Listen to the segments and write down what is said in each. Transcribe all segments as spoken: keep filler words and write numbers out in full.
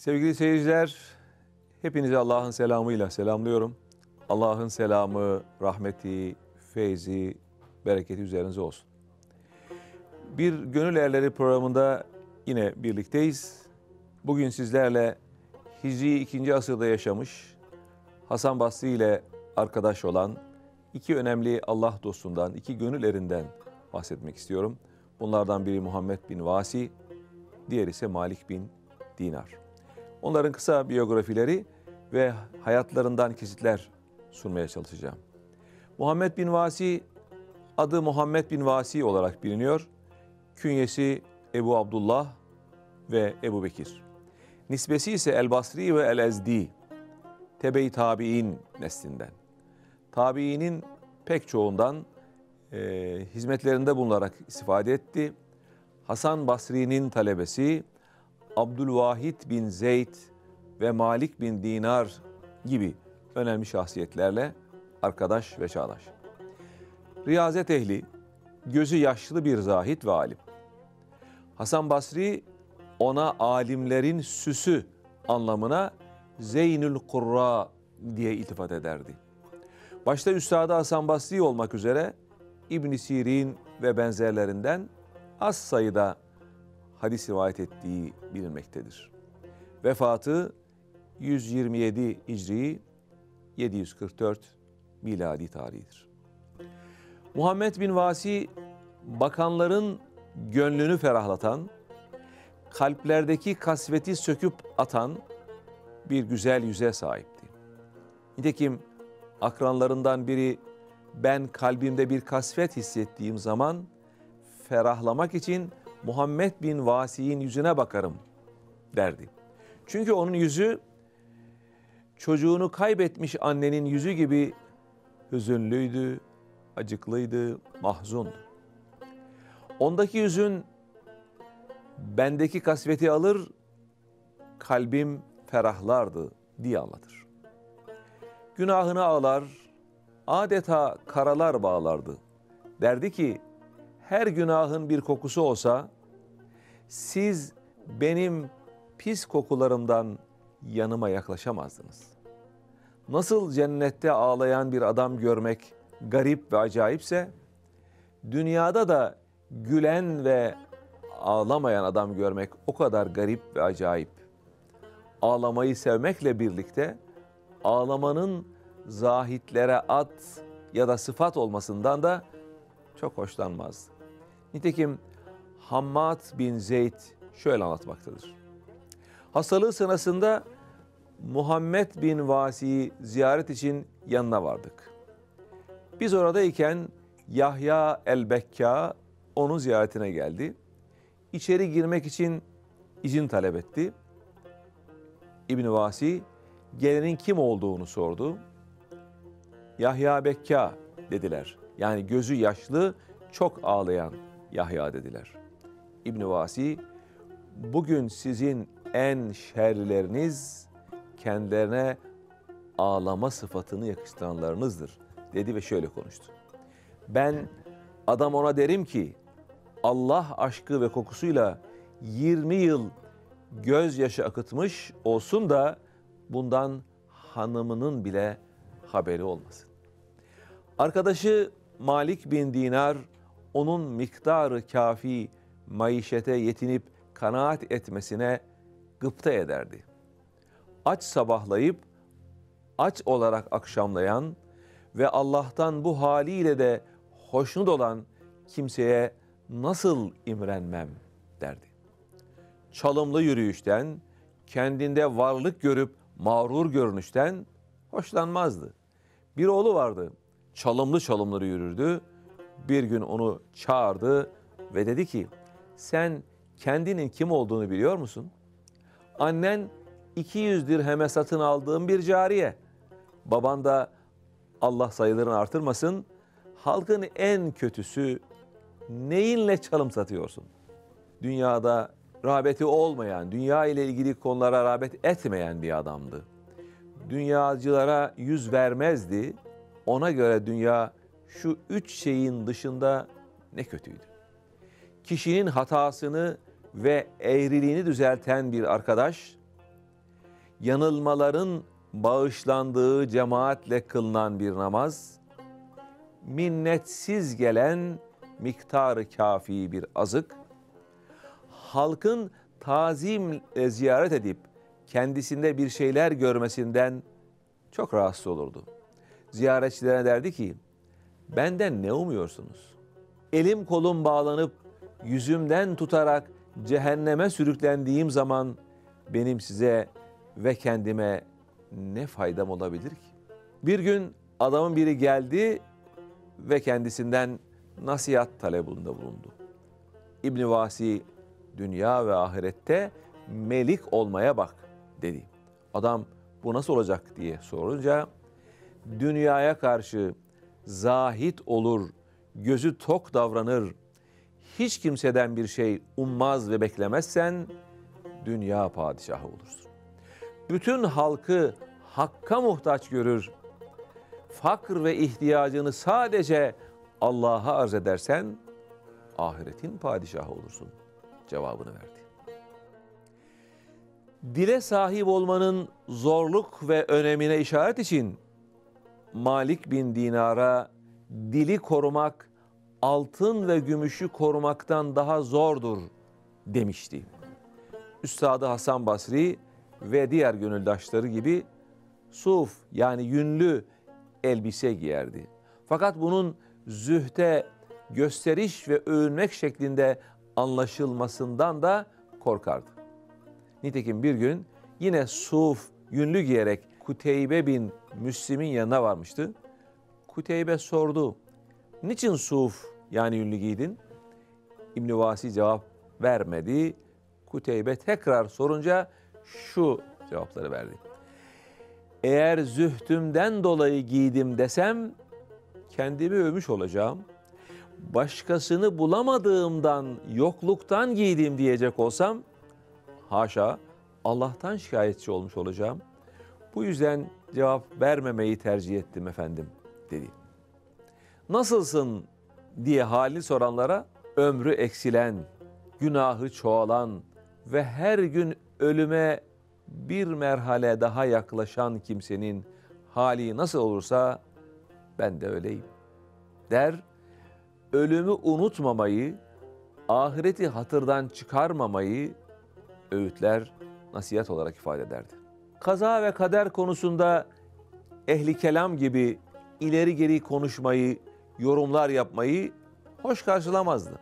Sevgili seyirciler, hepinizi Allah'ın selamıyla selamlıyorum. Allah'ın selamı, rahmeti, feyzi, bereketi üzerinize olsun. Bir Gönül Erleri programında yine birlikteyiz. Bugün sizlerle Hicri ikinci asırda yaşamış, Hasan Basri ile arkadaş olan iki önemli Allah dostundan, iki gönül erinden bahsetmek istiyorum. Bunlardan biri Muhammed bin Vasi, diğeri ise Malik bin Dinar. Onların kısa biyografileri ve hayatlarından kesitler sunmaya çalışacağım. Muhammed bin Vasi, adı Muhammed bin Vasi olarak biliniyor. Künyesi Ebu Abdullah ve Ebu Bekir. Nisbesi ise El-Basri ve El-Ezdi, tebe-i tabi'in neslinden. Tabi'inin pek çoğundan e, hizmetlerinde bulunarak istifade etti. Hasan Basri'nin talebesi Abdülvahid bin Zeyd ve Malik bin Dinar gibi önemli şahsiyetlerle arkadaş ve çağdaş. Riyazet ehli, gözü yaşlı bir zahit ve alim. Hasan Basri ona alimlerin süsü anlamına Zeynül Kurra diye iltifat ederdi. Başta Üstad-ı Hasan Basri olmak üzere İbn Sirin ve benzerlerinden az sayıda hadis rivayet ettiği bilinmektedir. Vefatı yüz yirmi yedi Hicri, yedi yüz kırk dört miladi tarihidir. Muhammed bin Vasi, bakanların gönlünü ferahlatan, kalplerdeki kasveti söküp atan bir güzel yüze sahipti. Nitekim akranlarından biri, ben kalbimde bir kasvet hissettiğim zaman ferahlamak için Muhammed bin Vasi'nin yüzüne bakarım derdi. Çünkü onun yüzü çocuğunu kaybetmiş annenin yüzü gibi hüzünlüydü, acıklıydı, mahzundu. Ondaki yüzün bendeki kasveti alır, kalbim ferahlardı diye anlatır. Günahını ağlar, adeta karalar bağlardı. Derdi ki, her günahın bir kokusu olsa, siz benim pis kokularımdan yanıma yaklaşamazdınız. Nasıl cennette ağlayan bir adam görmek garip ve acayipse, dünyada da gülen ve ağlamayan adam görmek o kadar garip ve acayip. Ağlamayı sevmekle birlikte, ağlamanın zahitlere ad ya da sıfat olmasından da çok hoşlanmazdı. Nitekim Hammad bin Zeyd şöyle anlatmaktadır. Hastalığı sırasında Muhammed bin Vasi'yi ziyaret için yanına vardık. Biz oradayken Yahya el-Bekka onun ziyaretine geldi. İçeri girmek için izin talep etti. İbn Vasi gelenin kim olduğunu sordu. Yahya Bekka dediler. Yani gözü yaşlı, çok ağlayan Yahya dediler. İbn Vasi, bugün sizin en şerlileriniz kendilerine ağlama sıfatını yakıştıranlarınızdır dedi ve şöyle konuştu. Ben adam ona derim ki, Allah aşkı ve kokusuyla yirmi yıl gözyaşı akıtmış olsun da bundan hanımının bile haberi olmasın. Arkadaşı Malik bin Dinar, onun miktarı kafi maişete yetinip kanaat etmesine gıpta ederdi. Aç sabahlayıp aç olarak akşamlayan ve Allah'tan bu haliyle de hoşnut olan kimseye nasıl imrenmem derdi. Çalımlı yürüyüşten, kendinde varlık görüp mağrur görünüşten hoşlanmazdı. Bir oğlu vardı, çalımlı çalımları yürürdü. Bir gün onu çağırdı ve dedi ki, sen kendinin kim olduğunu biliyor musun? Annen iki yüz dirheme satın aldığım bir cariye. Baban da Allah sayılarını artırmasın, halkın en kötüsü, neyinle çalım satıyorsun? Dünyada rağbeti olmayan, dünya ile ilgili konulara rağbet etmeyen bir adamdı. Dünyacılara yüz vermezdi. Ona göre dünya şu üç şeyin dışında ne kötüydü. Kişinin hatasını ve eğriliğini düzelten bir arkadaş, yanılmaların bağışlandığı cemaatle kılınan bir namaz, minnetsiz gelen miktarı kafi bir azık, halkın tazimle ziyaret edip kendisinde bir şeyler görmesinden çok rahatsız olurdu. Ziyaretçilerine derdi ki, benden ne umuyorsunuz? Elim kolum bağlanıp yüzümden tutarak cehenneme sürüklendiğim zaman benim size ve kendime ne faydam olabilir ki? Bir gün adamın biri geldi ve kendisinden nasihat talebinde bulundu. İbn Vasi, dünya ve ahirette melik olmaya bak dedi. Adam bu nasıl olacak diye sorunca, dünyaya karşı zahit olur, gözü tok davranır, hiç kimseden bir şey ummaz ve beklemezsen dünya padişahı olursun. Bütün halkı hakka muhtaç görür, fakr ve ihtiyacını sadece Allah'a arz edersen ahiretin padişahı olursun cevabını verdi. Dile sahip olmanın zorluk ve önemine işaret için Malik bin Dinar'a dili korumak altın ve gümüşü korumaktan daha zordur demişti. Üstadı Hasan Basri ve diğer gönüldaşları gibi suf yani yünlü elbise giyerdi. Fakat bunun zühte gösteriş ve övünmek şeklinde anlaşılmasından da korkardı. Nitekim bir gün yine suf yünlü giyerek Kuteybe bin Müslim'in yanına varmıştı. Kuteybe sordu, niçin suf yani yünlü giydin? İbn Vasi cevap vermedi. Kuteybe tekrar sorunca şu cevapları verdi. Eğer zühdümden dolayı giydim desem kendimi övmüş olacağım. Başkasını bulamadığımdan, yokluktan giydim diyecek olsam haşa Allah'tan şikayetçi olmuş olacağım. Bu yüzden cevap vermemeyi tercih ettim efendim dedi. Nasılsın diye halini soranlara ömrü eksilen, günahı çoğalan ve her gün ölüme bir merhale daha yaklaşan kimsenin hali nasıl olursa ben de öyleyim der. Ölümü unutmamayı, ahireti hatırdan çıkarmamayı öğütler, nasihat olarak ifade ederdi. Kaza ve kader konusunda ehli kelam gibi ileri geri konuşmayı, yorumlar yapmayı hoş karşılamazdı.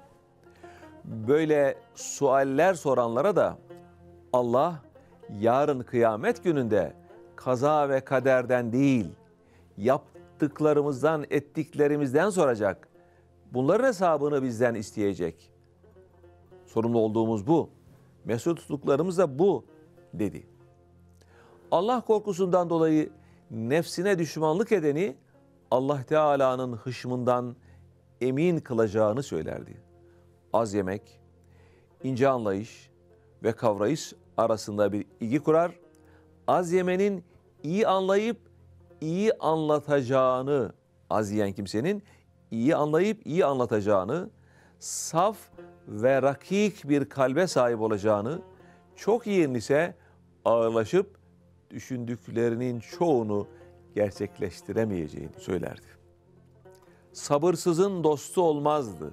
Böyle sualler soranlara da Allah yarın kıyamet gününde kaza ve kaderden değil, yaptıklarımızdan, ettiklerimizden soracak. Bunların hesabını bizden isteyecek. Sorumlu olduğumuz bu. Mesul tuttuklarımız da bu dedi. Allah korkusundan dolayı nefsine düşmanlık edeni Allah Teala'nın hışmından emin kılacağını söylerdi. Az yemek, ince anlayış ve kavrayış arasında bir ilgi kurar. Az yemenin iyi anlayıp iyi anlatacağını, az yiyen kimsenin iyi anlayıp iyi anlatacağını, saf ve rakik bir kalbe sahip olacağını, çok yiyen ise ağırlaşıp düşündüklerinin çoğunu gerçekleştiremeyeceğini söylerdi. Sabırsızın dostu olmazdı.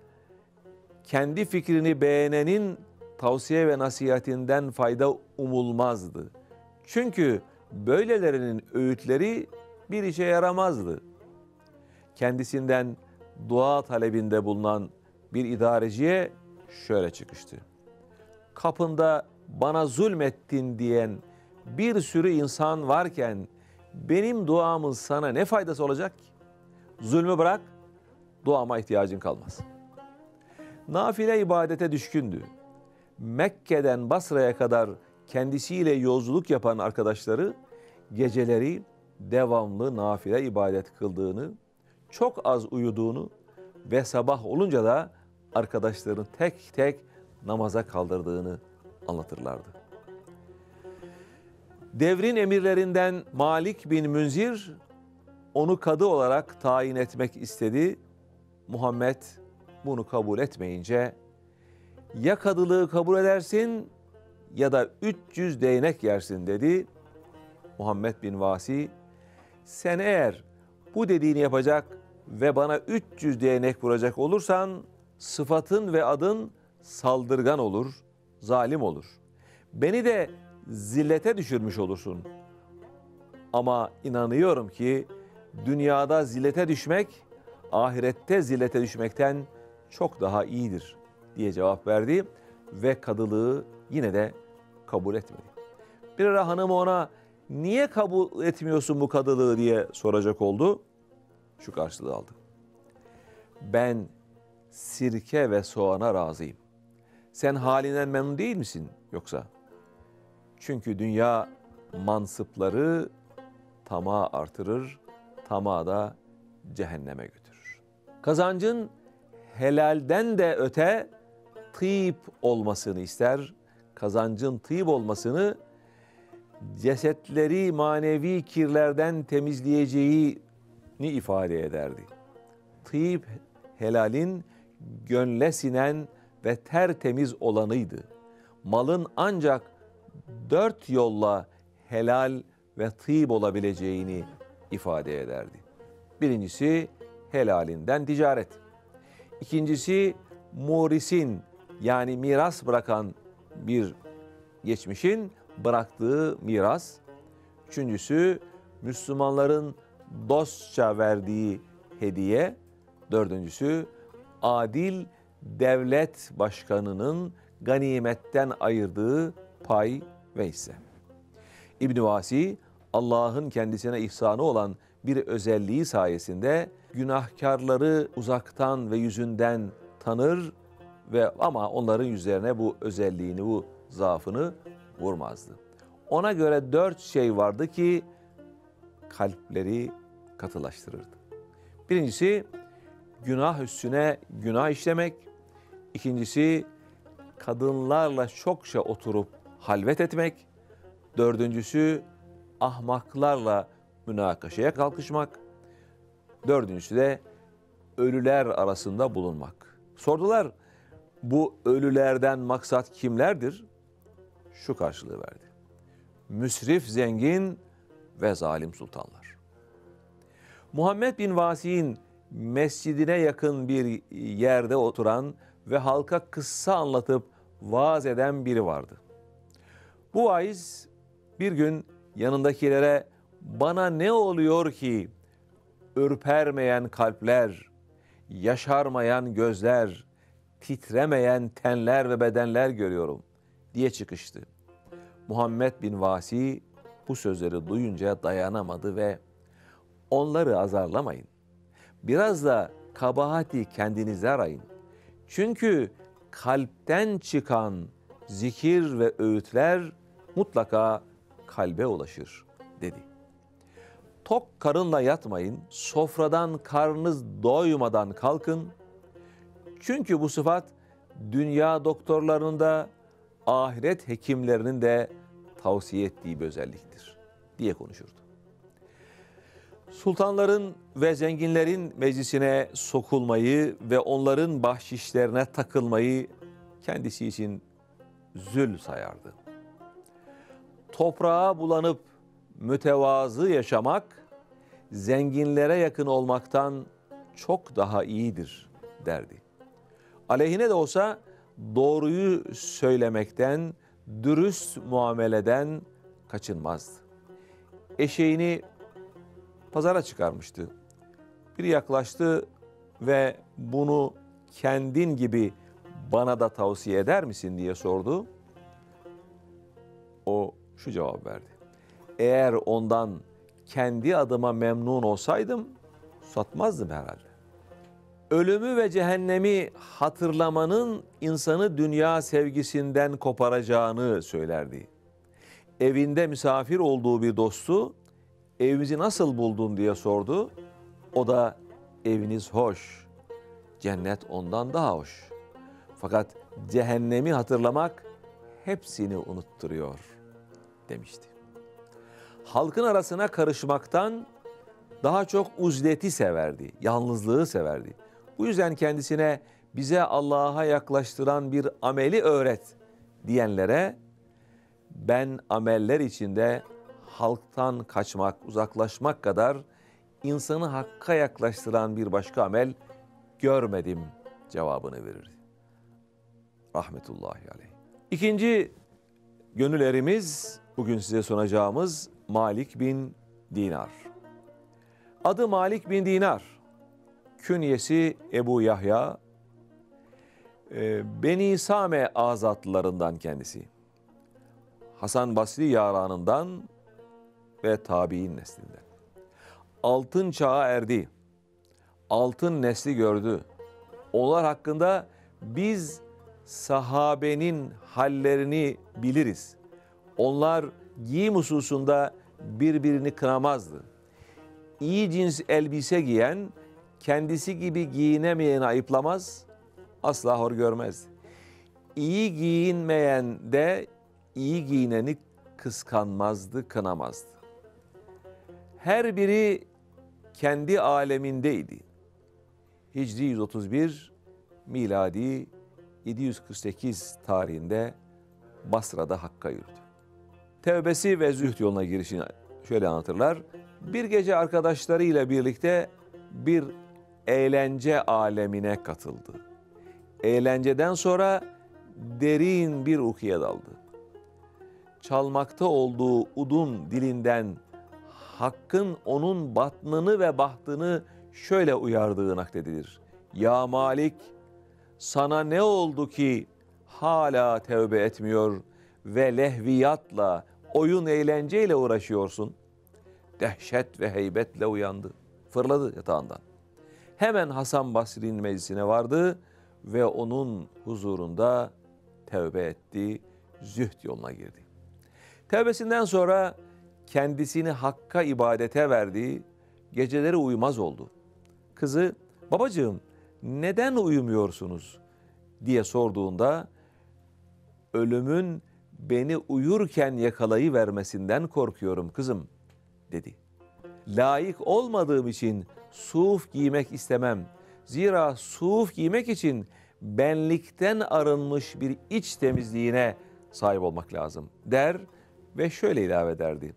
Kendi fikrini beğenenin tavsiye ve nasihatinden fayda umulmazdı. Çünkü böylelerinin öğütleri bir işe yaramazdı. Kendisinden dua talebinde bulunan bir idareciye şöyle çıkıştı. Kapında bana zulmettin diyen bir sürü insan varken benim duamın sana ne faydası olacak ki? Zulmü bırak, duama ihtiyacın kalmaz. Nafile ibadete düşkündü. Mekke'den Basra'ya kadar kendisiyle yolculuk yapan arkadaşları geceleri devamlı nafile ibadet kıldığını, çok az uyuduğunu ve sabah olunca da arkadaşlarını tek tek namaza kaldırdığını anlatırlardı. Devrin emirlerinden Malik bin Münzir onu kadı olarak tayin etmek istedi. Muhammed bunu kabul etmeyince ya kadılığı kabul edersin ya da üç yüz değnek yersin dedi. Muhammed bin Vasi, sen eğer bu dediğini yapacak ve bana üç yüz değnek vuracak olursan sıfatın ve adın saldırgan olur, zalim olur. Beni de zillete düşürmüş olursun. Ama inanıyorum ki dünyada zillete düşmek, ahirette zillete düşmekten çok daha iyidir diye cevap verdi ve kadılığı yine de kabul etmedi. Bir ara hanımı ona niye kabul etmiyorsun bu kadılığı diye soracak oldu. Şu karşılığı aldı. Ben sirke ve soğana razıyım. Sen halinden memnun değil misin yoksa? Çünkü dünya mansıpları tamah artırır, tamah da cehenneme götürür. Kazancın helalden de öte tıyip olmasını ister. Kazancın tıyip olmasını cesetleri manevi kirlerden temizleyeceğini ifade ederdi. Tıyip helalin gönle sinen ve tertemiz olanıydı. Malın ancak dört yolla helal ve tıyip olabileceğini ifade ederdi. Birincisi helalinden ticaret. İkincisi murisin yani miras bırakan bir geçmişin bıraktığı miras. Üçüncüsü Müslümanların dostça verdiği hediye. Dördüncüsü adil devlet başkanının ganimetten ayırdığı pay ve hisse. İbn Vasi Allah'ın kendisine ihsanı olan bir özelliği sayesinde günahkarları uzaktan ve yüzünden tanır ve ama onların yüzlerine bu özelliğini, bu zaafını vurmazdı. Ona göre dört şey vardı ki kalpleri katılaştırırdı. Birincisi günah üstüne günah işlemek. İkincisi kadınlarla çokça oturup halvet etmek. Dördüncüsü ahmaklarla münakaşaya kalkışmak. Dördüncüsü de ölüler arasında bulunmak. Sordular, bu ölülerden maksat kimlerdir? Şu karşılığı verdi. Müsrif zengin ve zalim sultanlar. Muhammed bin Vasi'nin mescidine yakın bir yerde oturan ve halka kıssa anlatıp vaaz eden biri vardı. Bu vaiz bir gün yanındakilere bana ne oluyor ki ürpermeyen kalpler, yaşarmayan gözler, titremeyen tenler ve bedenler görüyorum diye çıkıştı. Muhammed bin Vasi bu sözleri duyunca dayanamadı ve onları azarlamayın. Biraz da kabahati kendinize arayın. Çünkü kalpten çıkan zikir ve öğütler mutlaka kalbe ulaşır dedi. Tok karınla yatmayın, sofradan karnınız doymadan kalkın. Çünkü bu sıfat dünya doktorlarının da ahiret hekimlerinin de tavsiye ettiği bir özelliktir diye konuşurdu. Sultanların ve zenginlerin meclisine sokulmayı ve onların bahşişlerine takılmayı kendisi için zül sayardı. Toprağa bulanıp mütevazı yaşamak, zenginlere yakın olmaktan çok daha iyidir derdi. Aleyhine de olsa doğruyu söylemekten, dürüst muameleden kaçınmazdı. Eşeğini pazara çıkarmıştı. Biri yaklaştı ve bunu kendin gibi bana da tavsiye eder misin diye sordu. O şu cevap verdi. Eğer ondan kendi adıma memnun olsaydım satmazdım herhalde. Ölümü ve cehennemi hatırlamanın insanı dünya sevgisinden koparacağını söylerdi. Evinde misafir olduğu bir dostu evimizi nasıl buldun diye sordu. O da eviniz hoş, cennet ondan daha hoş. Fakat cehennemi hatırlamak hepsini unutturuyor demişti. Halkın arasına karışmaktan daha çok uzleti severdi, yalnızlığı severdi. Bu yüzden kendisine bize Allah'a yaklaştıran bir ameli öğret diyenlere ben ameller içinde halktan kaçmak, uzaklaşmak kadar insanı hakka yaklaştıran bir başka amel görmedim cevabını verir. Rahmetullahi aleyh. İkinci gönül erimiz bugün size sunacağımız Malik bin Dinar. Adı Malik bin Dinar. Künyesi Ebu Yahya. Beni Same azatlılarından kendisi. Hasan Basri yaranından ve tabi'in neslinden. Altın çağa erdi. Altın nesli gördü. Onlar hakkında biz sahabenin hallerini biliriz. Onlar giyim hususunda birbirini kınamazdı. İyi cins elbise giyen, kendisi gibi giyinemeyeni ayıplamaz, asla hor görmezdi. İyi giyinmeyen de iyi giyineni kıskanmazdı, kınamazdı. Her biri kendi alemindeydi. Hicri yüz otuz bir, miladi yedi yüz kırk sekiz tarihinde Basra'da Hakk'a yürüdü. Tevbesi ve zühd yoluna girişini şöyle anlatırlar. Bir gece arkadaşlarıyla birlikte bir eğlence alemine katıldı. Eğlenceden sonra derin bir uykuya daldı. Çalmakta olduğu udun dilinden Hakk'ın onun batnını ve bahtını şöyle uyardığı nakledilir. Ya Malik, sana ne oldu ki hala tevbe etmiyor ve lehviyatla, oyun eğlenceyle uğraşıyorsun? Dehşet ve heybetle uyandı. Fırladı yatağından. Hemen Hasan Basri'nin meclisine vardı ve onun huzurunda tevbe etti, zühd yoluna girdi. Tevbesinden sonra kendisini Hakk'a ibadete verdi, geceleri uyumaz oldu. Kızı, babacığım neden uyumuyorsunuz diye sorduğunda, ölümün beni uyurken yakalayıvermesinden korkuyorum kızım dedi. Layık olmadığım için suf giymek istemem. Zira suf giymek için benlikten arınmış bir iç temizliğine sahip olmak lazım der ve şöyle ilave ederdi.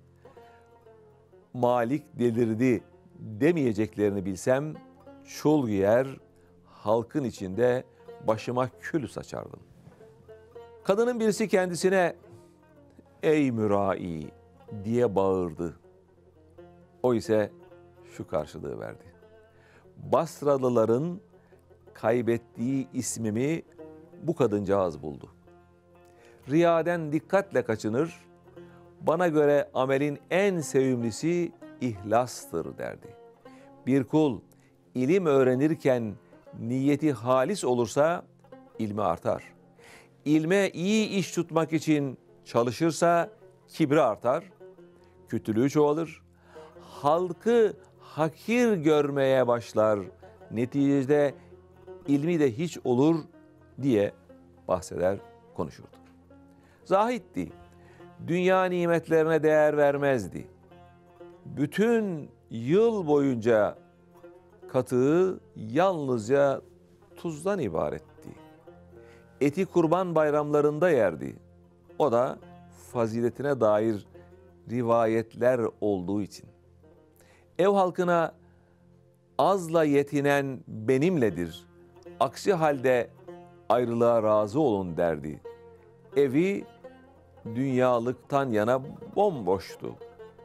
Malik delirdi demeyeceklerini bilsem çul giyer, halkın içinde başıma kül saçardım. Kadının birisi kendisine ey mürai diye bağırdı. O ise şu karşılığı verdi. Basralıların kaybettiği ismimi bu kadıncağız buldu. Riyaden dikkatle kaçınır, bana göre amelin en sevimlisi ihlastır derdi. Bir kul ilim öğrenirken niyeti halis olursa ilmi artar. İlme iyi iş tutmak için çalışırsa kibri artar, kötülüğü çoğalır. Halkı hakir görmeye başlar. Neticede ilmi de hiç olur diye bahseder, konuşurdu. Zahitti. Dünya nimetlerine değer vermezdi. Bütün yıl boyunca katığı yalnızca tuzdan ibaretti. Eti kurban bayramlarında yerdi. O da faziletine dair rivayetler olduğu için. Ev halkına azla yetinen benimledir. Aksi halde ayrılığa razı olun derdi. Evi dünyalıktan yana bomboştu.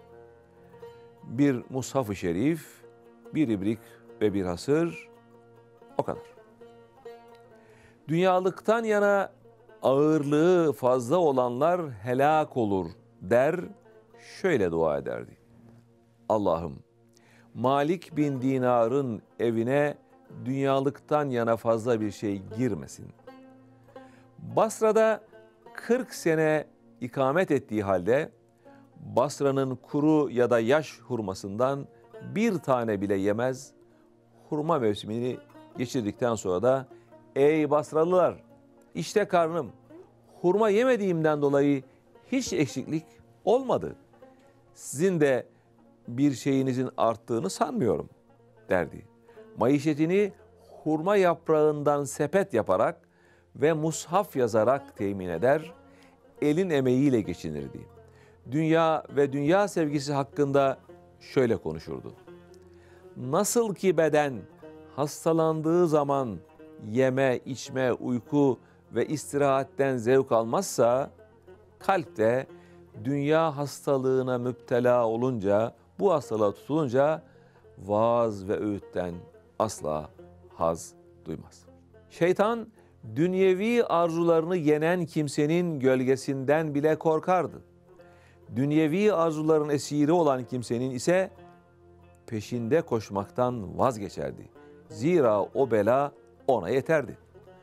Bir mushaf-ı şerif, bir ibrik ve bir hasır, o kadar. Dünyalıktan yana ağırlığı fazla olanlar helak olur der, şöyle dua ederdi. Allah'ım, Malik bin Dinar'ın evine dünyalıktan yana fazla bir şey girmesin. Basra'da kırk sene ikamet ettiği halde Basra'nın kuru ya da yaş hurmasından bir tane bile yemez. Hurma mevsimini geçirdikten sonra da ey Basralılar, işte karnım, hurma yemediğimden dolayı hiç eksiklik olmadı. Sizin de bir şeyinizin arttığını sanmıyorum derdi. Maişetini hurma yaprağından sepet yaparak ve mushaf yazarak temin eder. elin emeğiyle geçinirdi. Dünya ve dünya sevgisi hakkında şöyle konuşurdu. Nasıl ki beden hastalandığı zaman yeme, içme, uyku ve istirahatten zevk almazsa, kalp de dünya hastalığına müptela olunca, bu hastalığa tutulunca vaaz ve öğütten asla haz duymaz. Şeytan dünyevi arzularını yenen kimsenin gölgesinden bile korkardı. Dünyevi arzuların esiri olan kimsenin ise peşinde koşmaktan vazgeçerdi. Zira o bela ona yeterdi.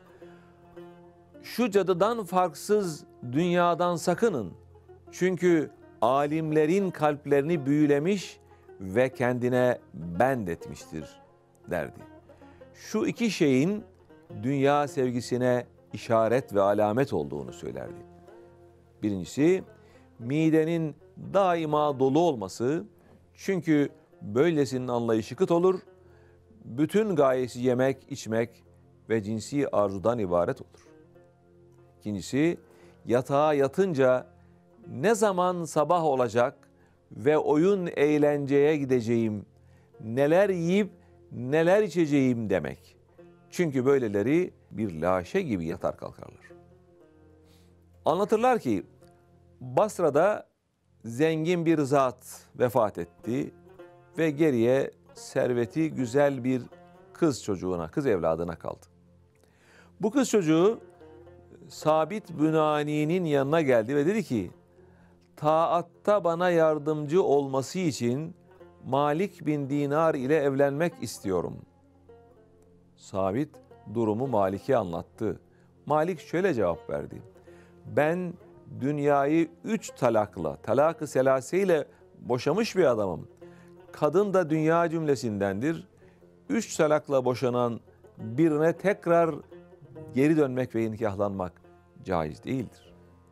Şu cadıdan farksız dünyadan sakının. Çünkü alimlerin kalplerini büyülemiş ve kendine bendetmiştir derdi. Şu iki şeyin dünya sevgisine işaret ve alamet olduğunu söylerdi. Birincisi, midenin daima dolu olması, çünkü böylesinin anlayışı kıt olur, bütün gayesi yemek, içmek ve cinsi arzudan ibaret olur. İkincisi, yatağa yatınca ne zaman sabah olacak ve oyun eğlenceye gideceğim, neler yiyip neler içeceğim demek. Çünkü böyleleri bir laşe gibi yatar kalkarlar. Anlatırlar ki Basra'da zengin bir zat vefat etti ve geriye serveti güzel bir kız çocuğuna, kız evladına kaldı. Bu kız çocuğu Sabit Bünani'nin yanına geldi ve dedi ki, taatta bana yardımcı olması için Malik bin Dinar ile evlenmek istiyorum. Sabit durumu Malik'e anlattı. Malik şöyle cevap verdi. Ben dünyayı üç talakla, talak-ı selaseyle boşamış bir adamım. Kadın da dünya cümlesindendir. Üç talakla boşanan birine tekrar geri dönmek ve nikahlanmak caiz değildir.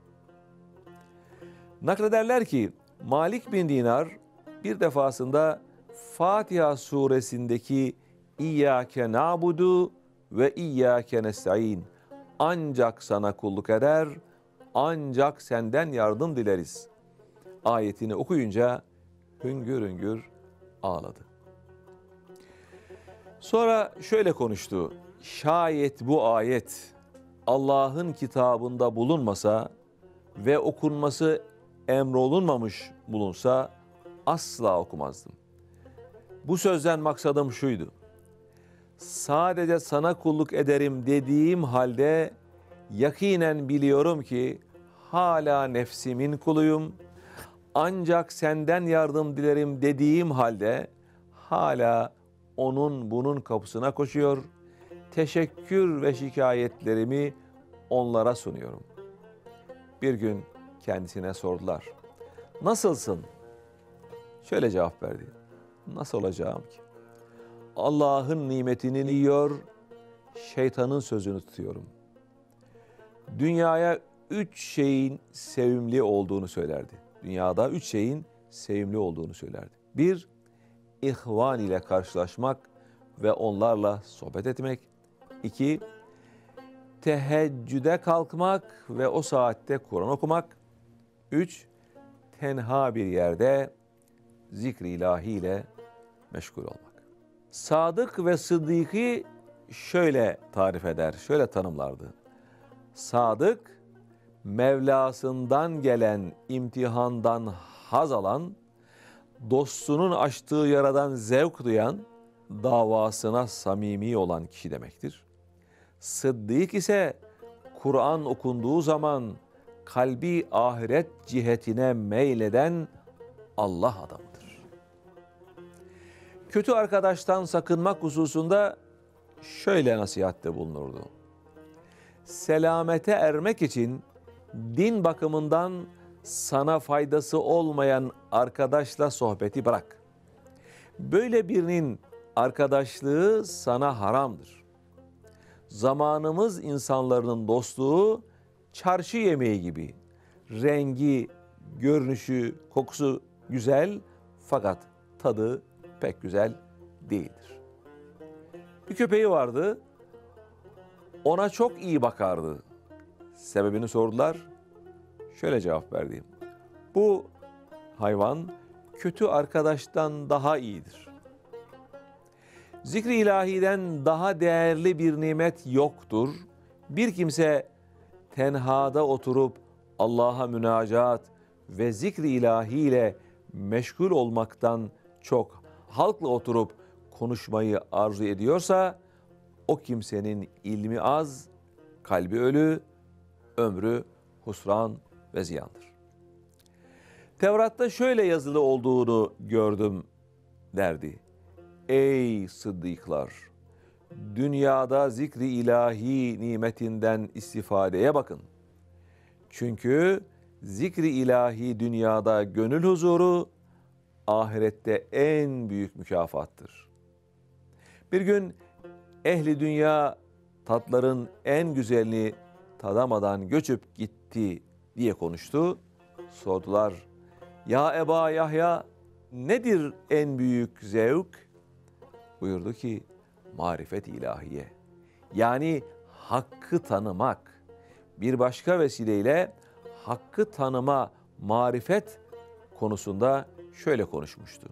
Naklederler ki Malik bin Dinar bir defasında Fatiha suresindeki İyyâke na'budu ve İyyâke nesta'in, ancak sana kulluk eder, ancak senden yardım dileriz ayetini okuyunca hüngür hüngür ağladı. Sonra şöyle konuştu. Şayet bu ayet Allah'ın kitabında bulunmasa ve okunması emrolunmamış bulunsa asla okumazdım. Bu sözden maksadım şuydu. Sadece sana kulluk ederim dediğim halde yakinen biliyorum ki hala nefsimin kuluyum. Ancak senden yardım dilerim dediğim halde hala onun bunun kapısına koşuyor. Teşekkür ve şikayetlerimi onlara sunuyorum. Bir gün kendisine sordular. Nasılsın? Şöyle cevap verdi. Nasıl olacağım ki? Allah'ın nimetini yiyor, şeytanın sözünü tutuyorum. Dünyaya üç şeyin sevimli olduğunu söylerdi. Dünyada üç şeyin sevimli olduğunu söylerdi. Bir, ihvan ile karşılaşmak ve onlarla sohbet etmek. İki, teheccüde kalkmak ve o saatte Kur'an okumak. Üç, tenha bir yerde zikr-i ilahi ile meşgul olmak. Sadık ve Sıddık'ı şöyle tarif eder, şöyle tanımlardı. Sadık, Mevlasından gelen imtihandan haz alan, dostunun açtığı yaradan zevk duyan, davasına samimi olan kişi demektir. Sıddık ise Kur'an okunduğu zaman kalbi ahiret cihetine meyleden Allah adamıdır. Kötü arkadaştan sakınmak hususunda şöyle nasihatte bulunurdu. Selamete ermek için din bakımından sana faydası olmayan arkadaşla sohbeti bırak. Böyle birinin arkadaşlığı sana haramdır. Zamanımız insanların dostluğu çarşı yemeği gibi. Rengi, görünüşü, kokusu güzel fakat tadı pek güzel değildir. Bir köpeği vardı, ona çok iyi bakardı. Sebebini sordular. şöyle cevap verdi. Bu hayvan kötü arkadaştan daha iyidir. Zikri ilahiden daha değerli bir nimet yoktur. Bir kimse tenhada oturup Allah'a münacat ve zikri ilahiyle meşgul olmaktan çok halkla oturup konuşmayı arzu ediyorsa o kimsenin ilmi az, kalbi ölü, ömrü husran ve ziyandır. Tevrat'ta şöyle yazılı olduğunu gördüm derdi. Ey sıddıklar! Dünyada zikri ilahi nimetinden istifadeye bakın. Çünkü zikri ilahi dünyada gönül huzuru, ahirette en büyük mükafattır. Bir gün ehli dünya tatların en güzelini tadamadan göçüp gitti diye konuştu. Sordular, ya Eba Yahya nedir en büyük zevk? Buyurdu ki marifet ilahiye. Yani hakkı tanımak. Bir başka vesileyle hakkı tanıma, marifet konusunda şöyle konuşmuştu.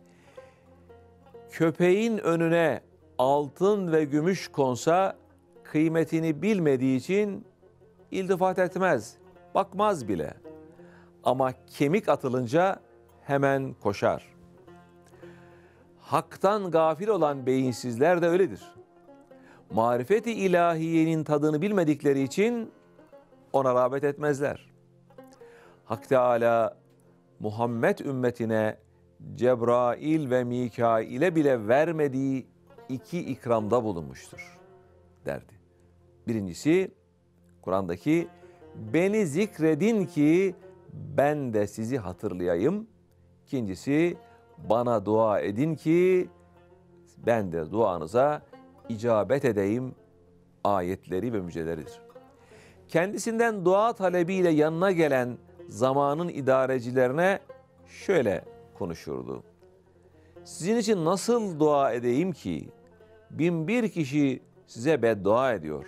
Köpeğin önüne altın ve gümüş konsa kıymetini bilmediği için iltifat etmez, bakmaz bile. Ama kemik atılınca hemen koşar. Hak'tan gafil olan beyinsizler de öyledir. Marifeti ilahiyenin tadını bilmedikleri için ona rağbet etmezler. Hak Teâlâ Muhammed ümmetine Cebrail ve Mikail'e bile vermediği iki ikramda bulunmuştur derdi. Birincisi Kur'an'daki beni zikredin ki ben de sizi hatırlayayım. İkincisi bana dua edin ki ben de duanıza icabet edeyim ayetleri ve müjdeleridir. Kendisinden dua talebiyle yanına gelen zamanın idarecilerine şöyle konuşurdu. Sizin için nasıl dua edeyim ki bin bir kişi size beddua ediyor.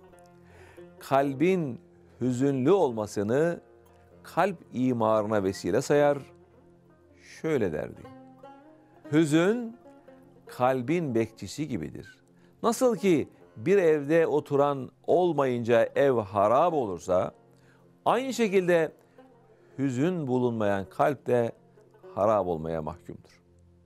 Kalbin hüzünlü olmasını kalp imarına vesile sayar. Şöyle derdi. Hüzün kalbin bekçisi gibidir. Nasıl ki bir evde oturan olmayınca ev harap olursa, aynı şekilde hüzün bulunmayan kalp de harap olmaya mahkumdur.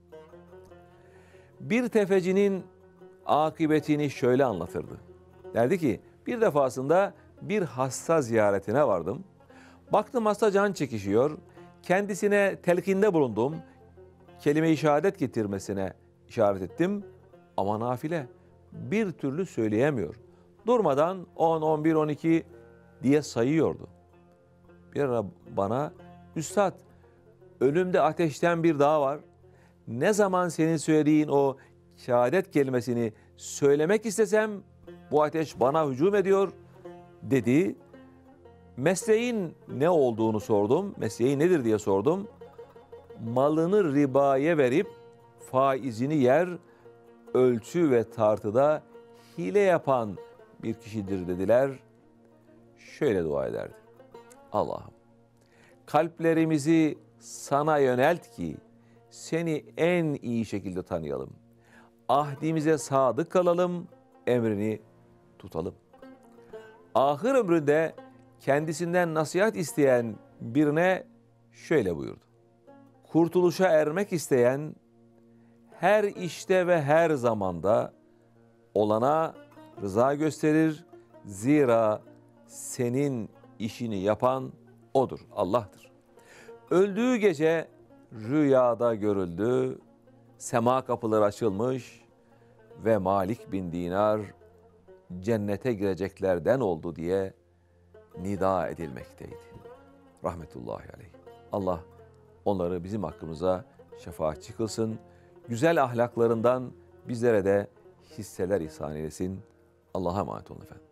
Bir tefecinin akıbetini şöyle anlatırdı. Derdi ki, bir defasında bir hasta ziyaretine vardım. Baktım hasta can çekişiyor. Kendisine telkinde bulundum. Kelime-i şehadet getirmesine işaret ettim. Ama nafile bir türlü söyleyemiyor. Durmadan on, on bir, on iki diye sayıyordu. Bir ara bana, üstad önümde ateşten bir dağ var. Ne zaman senin söylediğin o şehadet kelimesini söylemek istesem bu ateş bana hücum ediyor dedi. Mesleğin ne olduğunu sordum. Mesleği nedir diye sordum. Malını ribaya verip faizini yer, ölçü ve tartıda hile yapan bir kişidir dediler. Şöyle dua ederdi. Allah'ım kalplerimizi sana yönelt ki seni en iyi şekilde tanıyalım. Ahdimize sadık kalalım, emrini tutalım. Ahir ömründe kendisinden nasihat isteyen birine şöyle buyurdu. Kurtuluşa ermek isteyen her işte ve her zamanda olana rıza gösterir. Zira senin işini yapan odur, Allah'tır. Öldüğü gece rüyada görüldü, sema kapıları açılmış ve Malik bin Dinar cennete gireceklerden oldu diye nida edilmekteydi. Rahmetullahi aleyh. Allah onları bizim hakkımıza şefaatçi kılsın. Güzel ahlaklarından bizlere de hisseler ihsan eylesin. Allah'a emanet olun efendim.